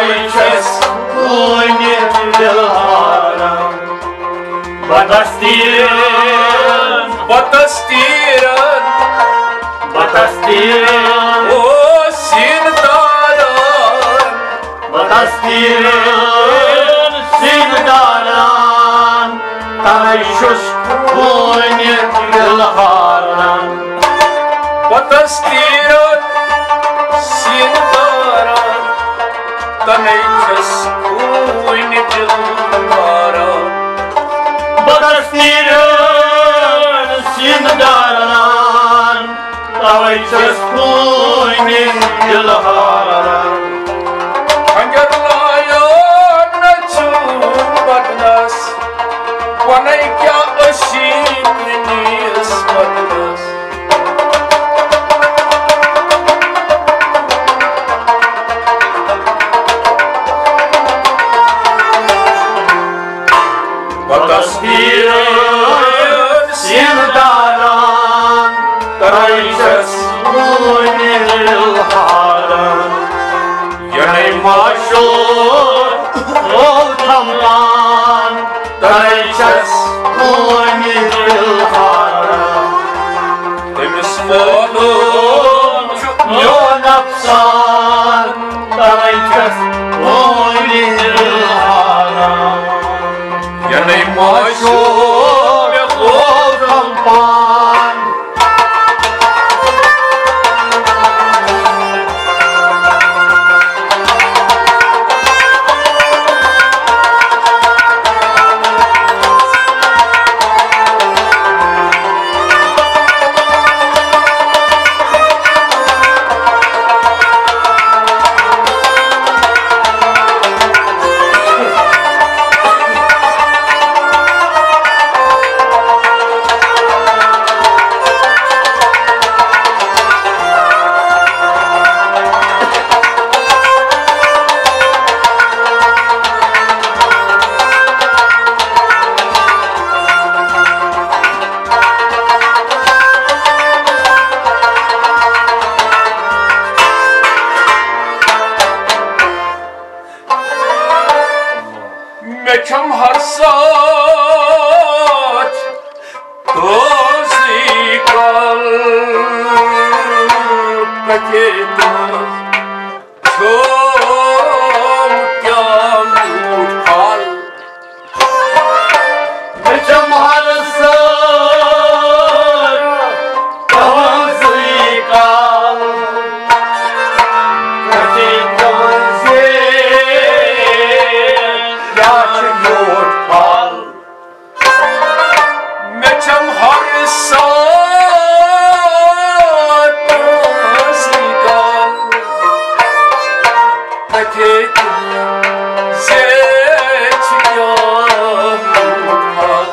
Tavaichas Uni Dilhara Batastiran Batastiran Batastiran O Sindaran Batastiran Sindaran Tavaichas Uni Dilhara Batastiran Sindaran Tavaichas Uni Dilhara Batastiran Sindaran Tavaichas Uni Dilhara Angarlayan Nachun Badnas Wanaikya Ashim Nis Badnas Batastiran Sindaran Tavaichas Uni Dilhara Yanay Mashur Rotamlan Tavaichas Uni Dilhara Temiz Molum Yonapsan Tavaichas Uni Dilhara Yanay Mashur Rotamlan Mekam harsat Tozikal Paketaz Çom Yamur kal Mekam harsat Tozikal Paketaz Mekam harsat Tozikal Paketaz Yamur kal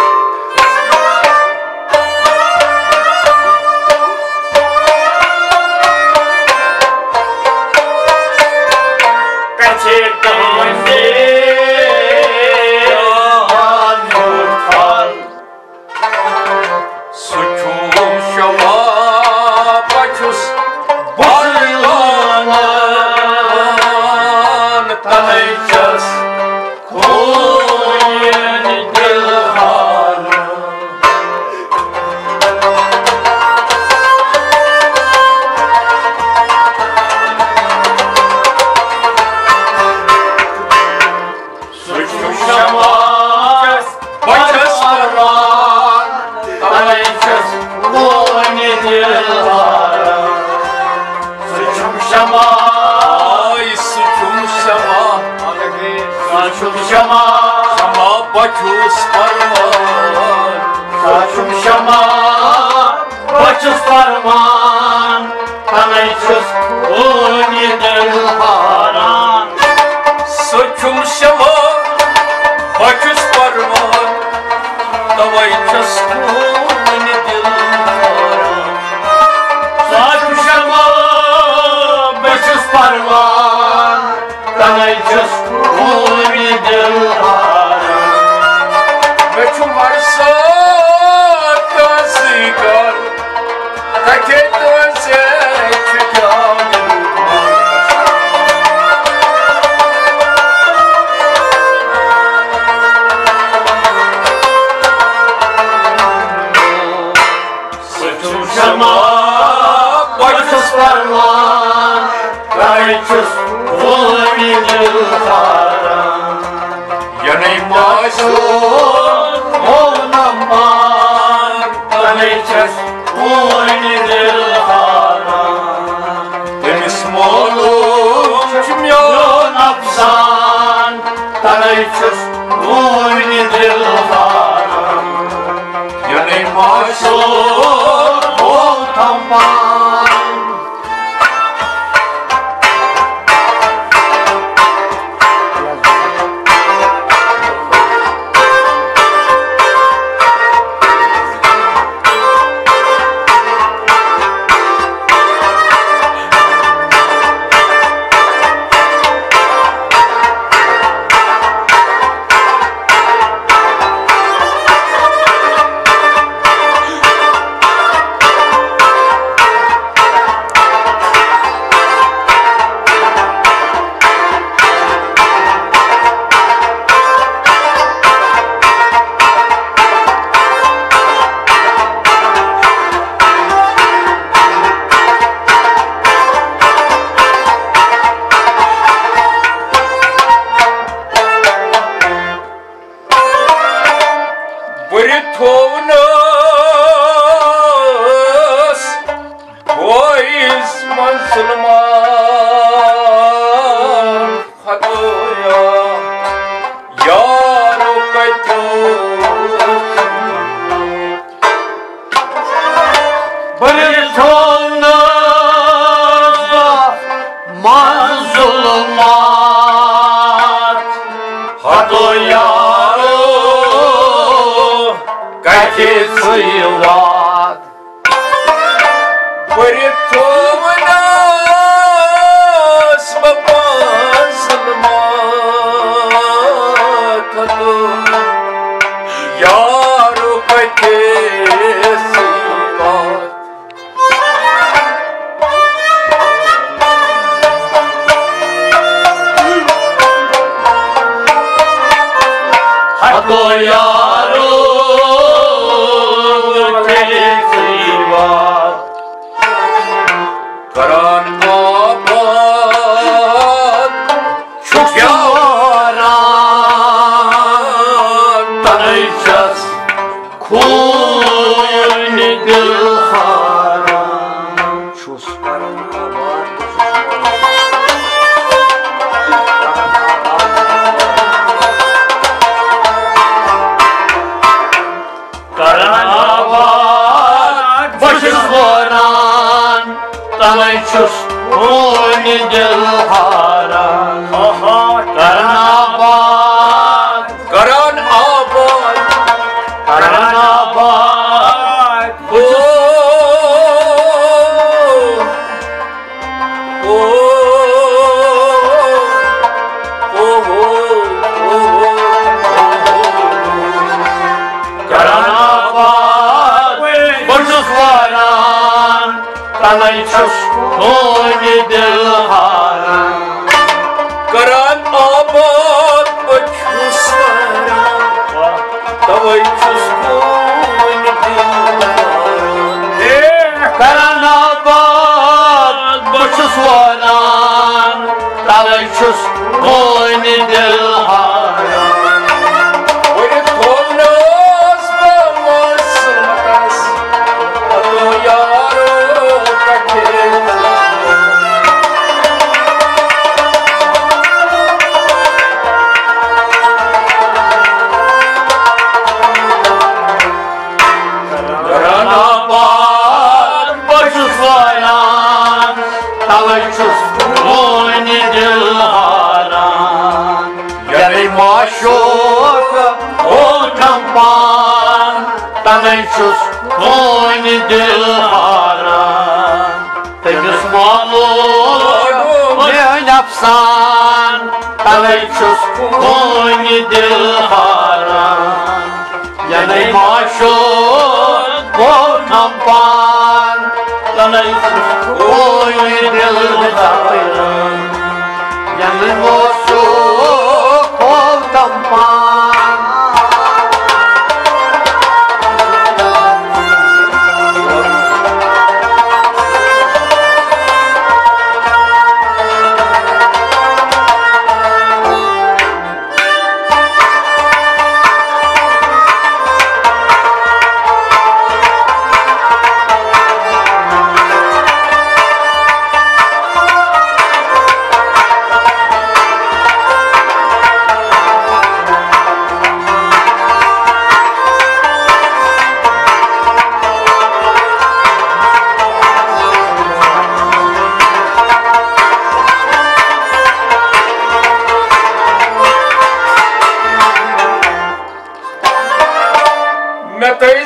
Suçum şama bakış barlanan Tavaichas Uni Dilhara Suçum şama bakış barlanan Tavaichas Uni Dilhara Suçum şama Ay suçum şama Suçum şama Şama bakış barlanan Suçum şama bakış barlanan Tavaichas Uni Dilhara Suçum şama bakış barlanan Tavaichas Uni Dilhara Suçum şama bakış barlanan Tavaichas Uni Dilhara Mekam harsat Tozikal Paketaz Yamur kal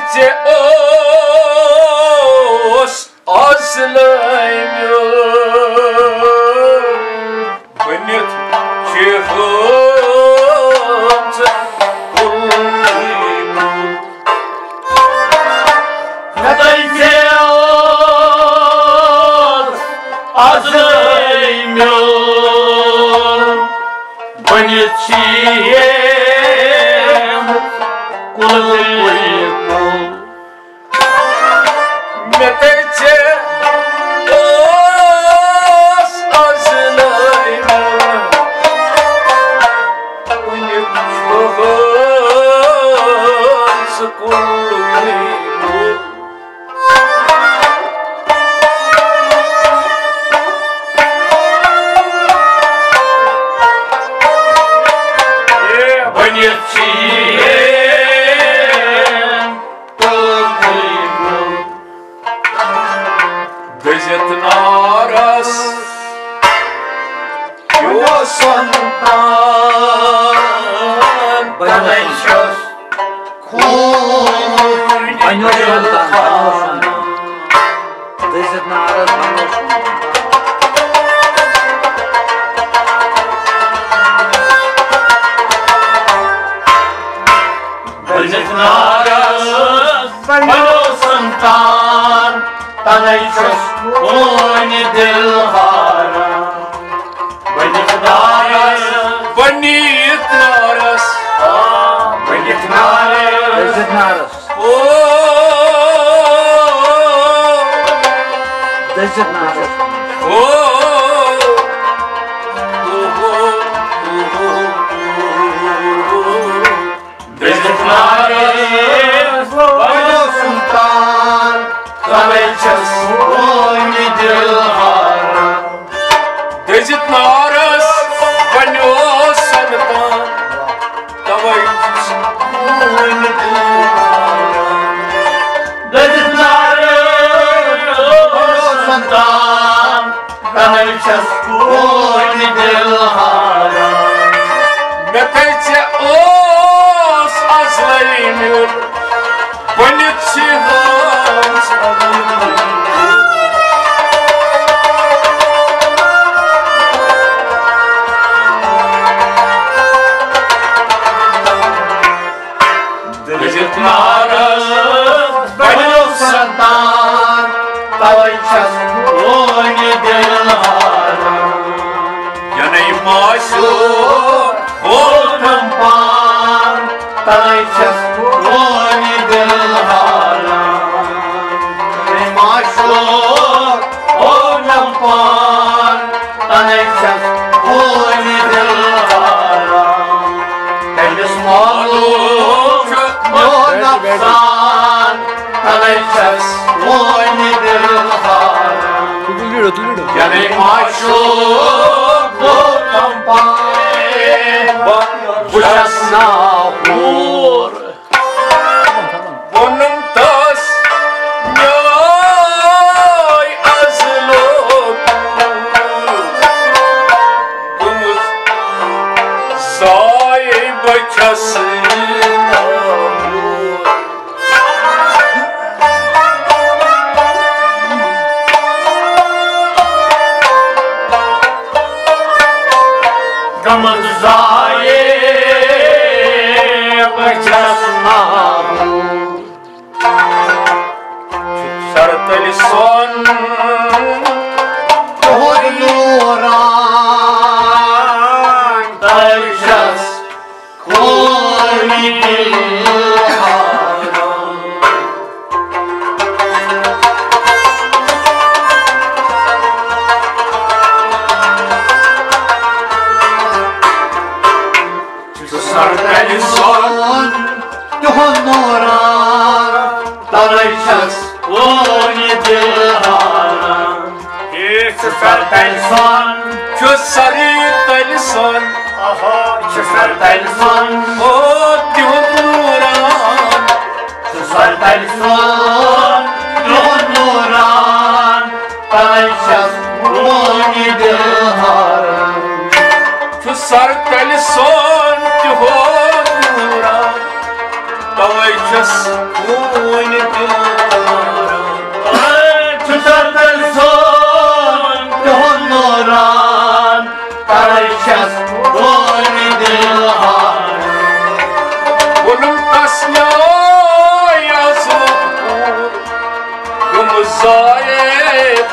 ce os azlăimiu Bănit ce hânță culnicu Dă-i ce os azlăimiu Bănit ce culnicu Metece os azlăimiu Bănit ce hânță culnicu Dezetnaras Yosantan Banayşos Banyoşantan Dezetnaras Banyoşantan Banayşos Oni dilhara Banit naras Banit naras Banit naras Dezetnaras Dezetnaras Dezetnaras Banyoşantan Banayşos Oni dilhara Dezetnaras Banyoşantan Banayşos Oni dilhara Dezetnaras Banyoşantan Banayşos Oni dilhara Metece os azlăimiu Bănit ce hânță Dezetnaras Banyoşantan Banayşos Oni dilhara Yanay maşur Volkampan Banayşos Oni dilhara Yanay maşur Volkampan Banayşos Oni dilhara Telis malum Yonapsan Banayşos Oni dilhara Yanay maşur Volkampan Bucasna hur Bunun tas Nyay azlok Bunun Zay bacasına hur Gamaz zaye bacasna Sartali son Nuran Banayşos Oni dilhara Sartali son Nuran Banayşos Oni dilhara Sartali son Sartali son Sartali son Nuran Sartali son Nuran Banayşos Oni dilhara Sartali son Nuran Banayşos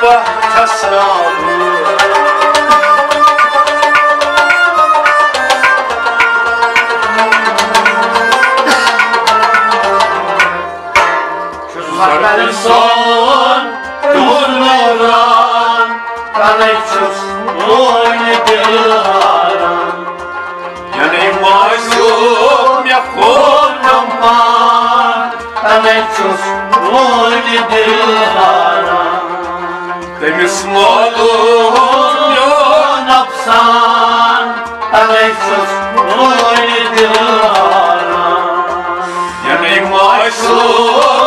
Son turnuran Tanayçus oynadıran Yanay masum ya Konamman Tanayçus oynadıran Temiz malum Yapsan Tanayçus oynadıran Yanay masum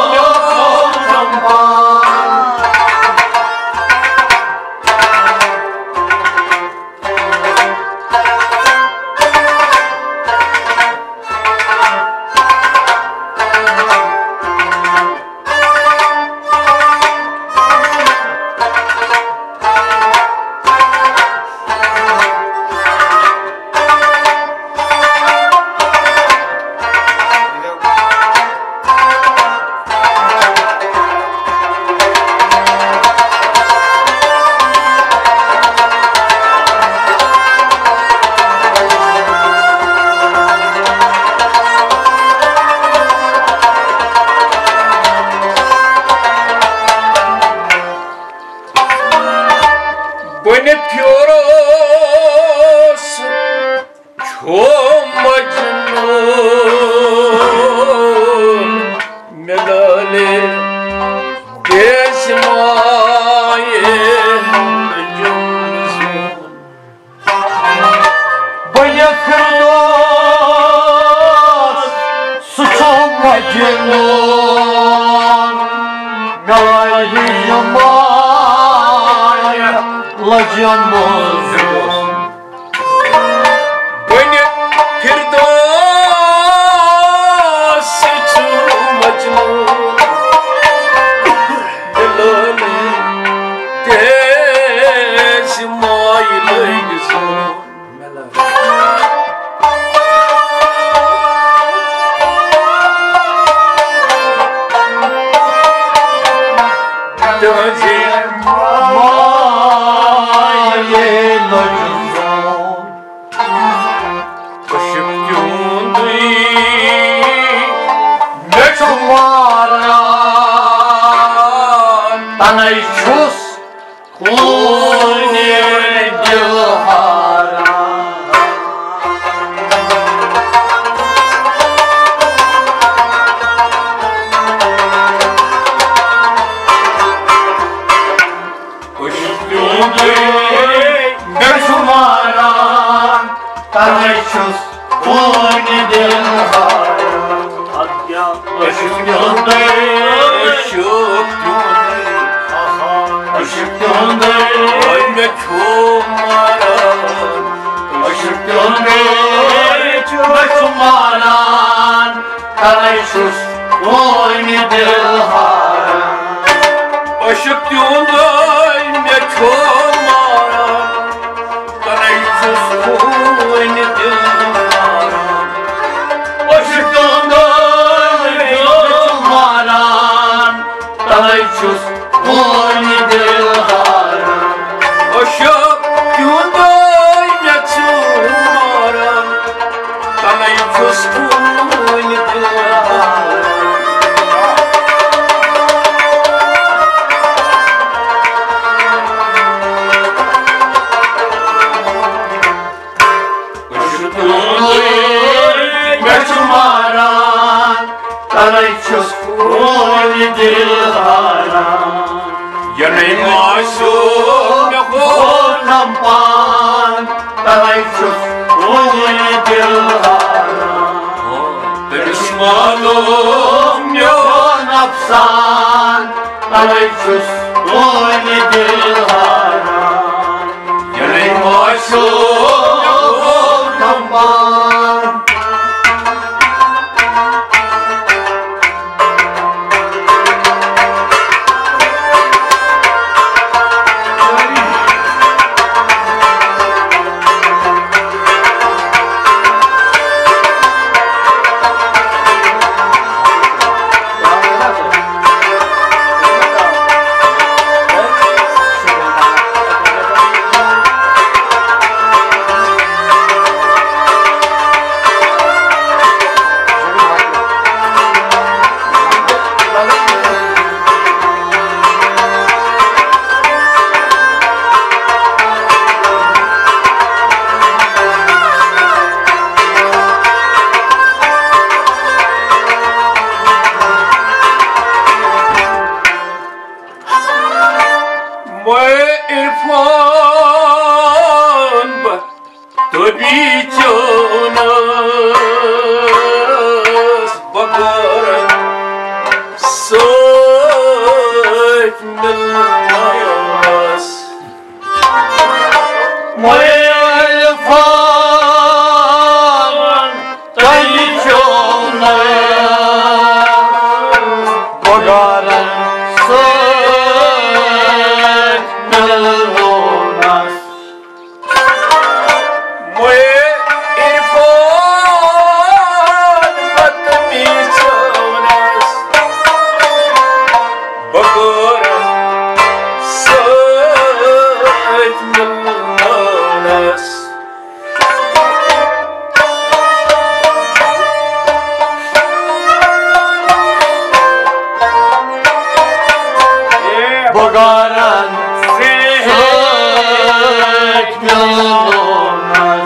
Beni piyoros çok macnun melali kesmaye mecnun Bana kırdos suçum macnun Galayı yamaya lacamızın Beni pirdos çok macnun melali kesmaye mecnun Maye lacamızın Işık yundu Meçhumaran Tanayçus oynadıran Meçhumaran Tanayçus oynadıran Işık yandı Işık yandı Işık yandı Meçhumaran Tanayçus oynadıran Işık yunday ne çomaran Tanayçus oynadıran Işık yandı Meçhumaran Tanayçus oynadıran Işık yunday ne çomaran Tanayçus oynadıran Meçhumaran Tanayçus oynadıran Yanay masum ya Konamman Tanayçus oynadıran Temiz malum ya Yapsan Tanayçus oynadıran Yanay masum ya Konamman Moşunuz bakarım sökmez Moel fan Tayçona Bogaran Sökmelonas Moje irfan batmiçonas bakarım sökmez Bogaran Sökmelonas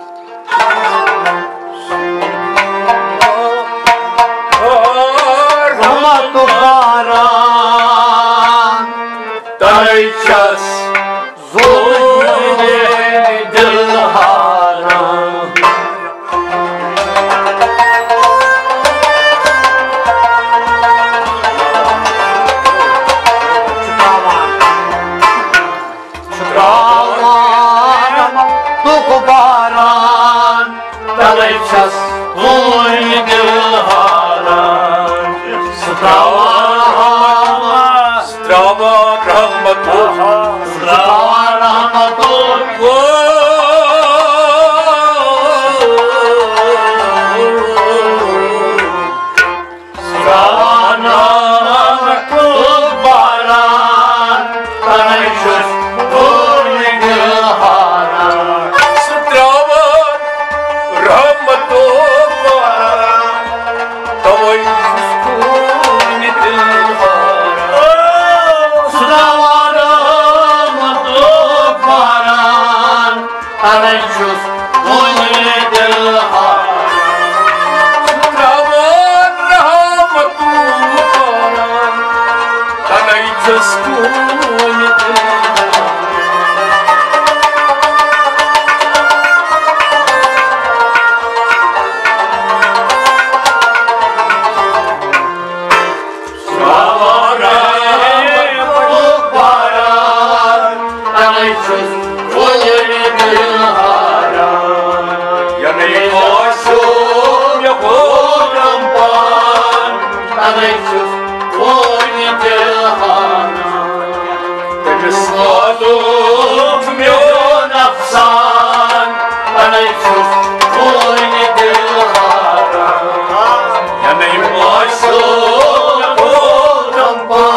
Roma Tuharan Dayças Zulme Dilharan Çıkavan Tukubaran Dayças Zulme Dilharan Sıtravan Strava rahmatullah Sıtravan Rahmatullah Sıtravan Tukubaran Dayças Zulme Dilharan Strava rahmatullah Tavay kuskuni dilhara Sıravarım Tukubaran Dayças Zulme Dilharan Strava rahmatullah Tanay kuskuni dilhara Yanay moşum yakuram Tegesmadum myon afsan Yanay moşum yakuram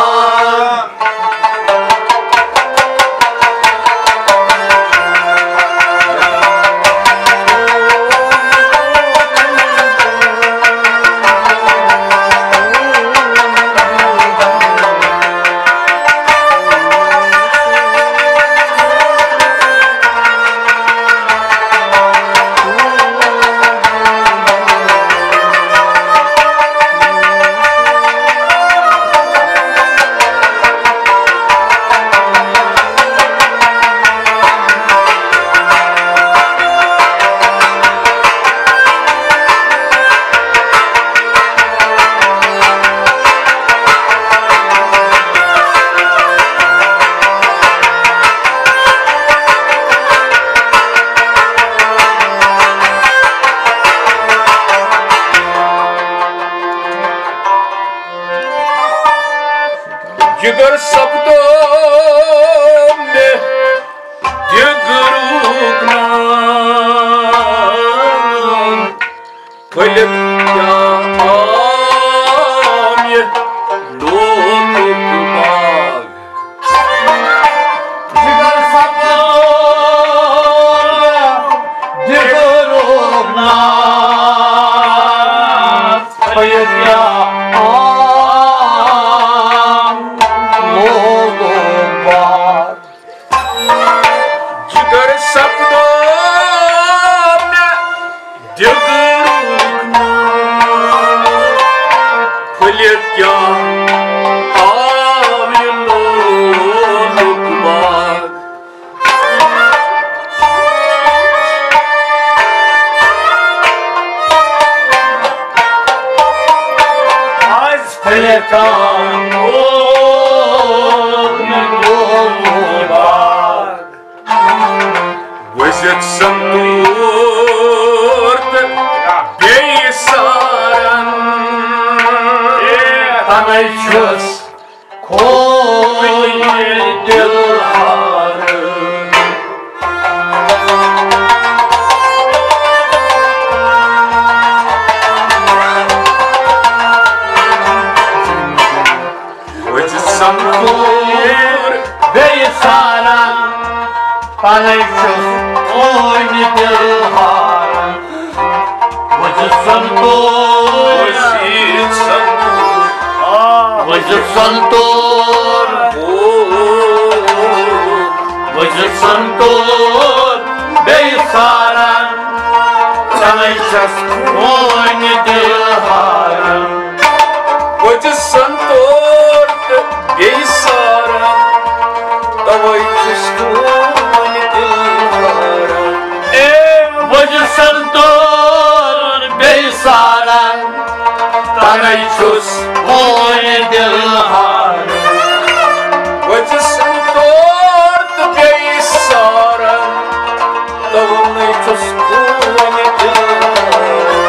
Jigar sapdam ne Jigaruknan Kılip ya amye Lolukmag Jigar sapdam Jigaruknan Kılip ya Jigar sapdam ne Jigaruknan Kılip ya amye Lolukmag Atan Bag Văzut să-nturt Beisaran Tanay çöz koy dilharı Văzut să-nturt Beysaran Tanay çöz koy dilharı Vıcıtsın dur Vıcıtsın dur Vıcıtsın dur Beysaran Tanay çöz koy dilharı Văzut să-nturt Beisaran Давай чувствуй dilharan Vıcıtsın dur Beysaran Tanay çöz koy dilharı Văzut să-nturt Beisaran Давай чувствуй dilharan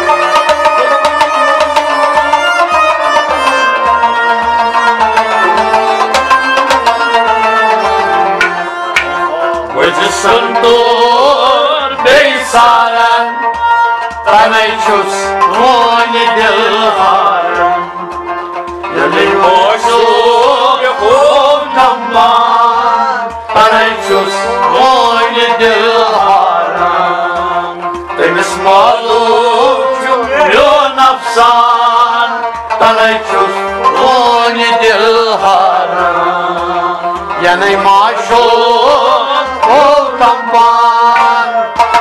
Vıcıtsın dur Beysaran Tanay çöz koy dilharı Yelin boşu Tamam Tanay çöz koy dilharı Temiz maluk Yön afsan Tanay çöz koy dilharı Yanay maşuk Tamam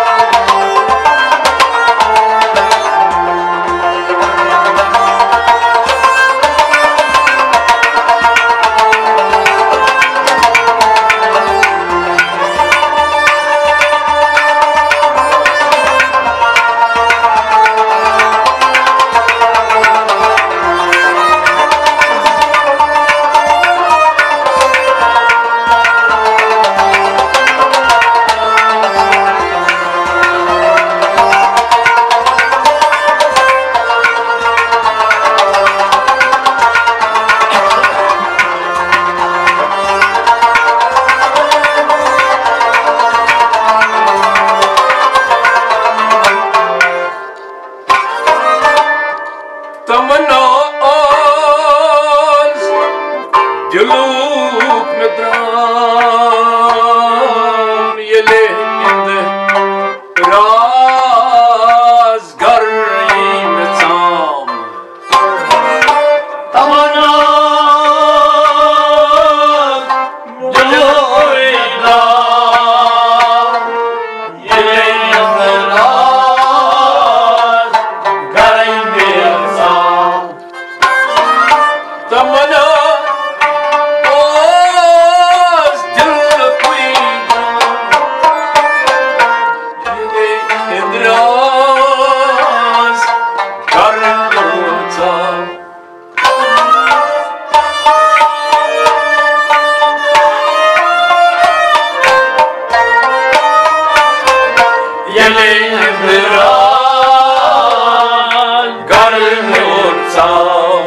Diluk medram Yelinde Razgar imetsam Tamana Diluyla Yelendiraz Garayım bir sal Tamana Yelendiraz Garayım bir sal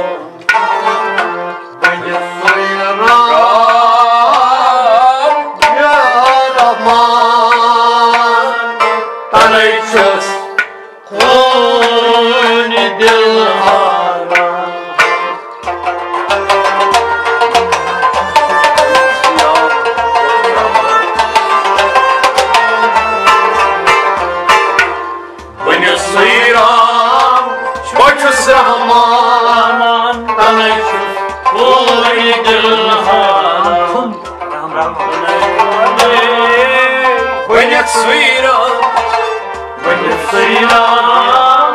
Beni sıyıran Yaraman Tanay çöz koy dilharı Beni sıyıran Başız Rahman Tanay çöz koy dilharı Beni sıyıran Beni sıyıran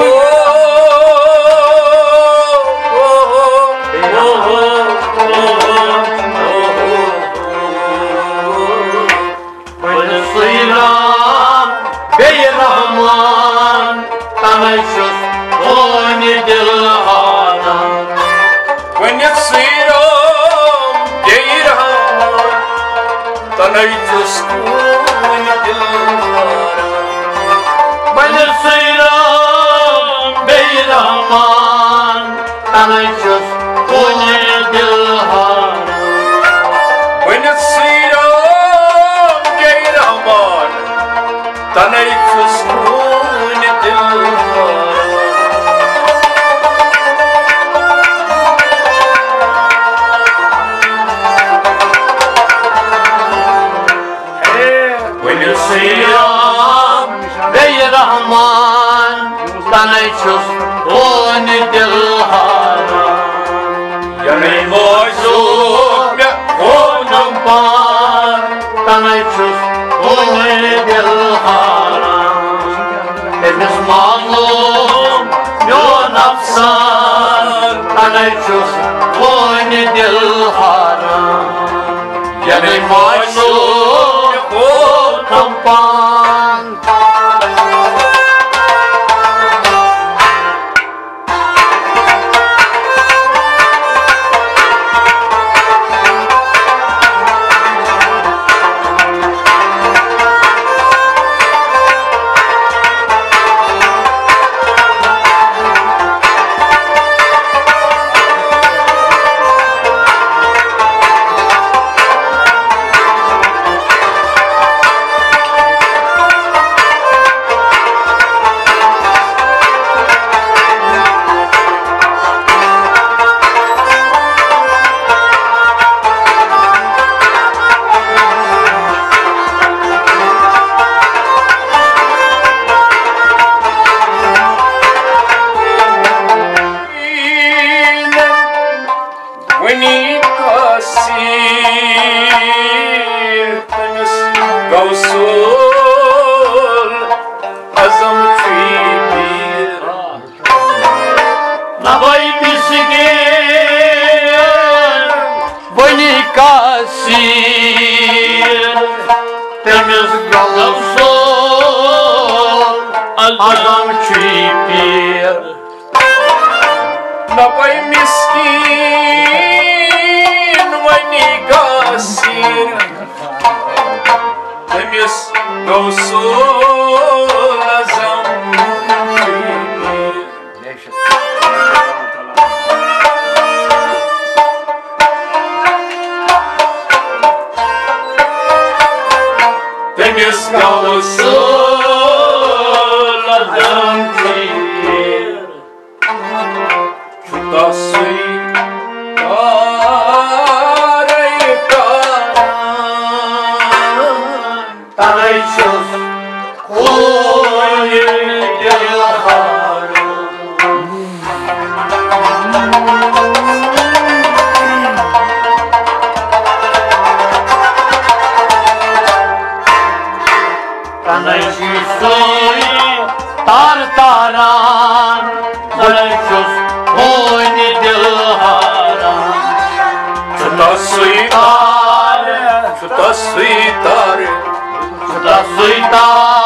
Beni sıyıran Bey Rahman Tanay çöz koy dilharı Rahman tanayçus oni dilhara Yamei moizum ya konam Pan tanayçus oni dilhara Temiz malum yo nafsan tanayçus oni dilhara Yamei moizum ya konam pan Veni kasir Temiz gavsul Azam tribir Nabay miskin Bani kasir Temiz gavsul Adam çipir Napay miskin Veni kasir Temiz gavsul Azam tribir Temiz gavsul Azam tribir Chuta sui Tanayçus Oni dilhara Tanayçus tartaran Tanayçus Oni dilhara Chuta sui tare Da suita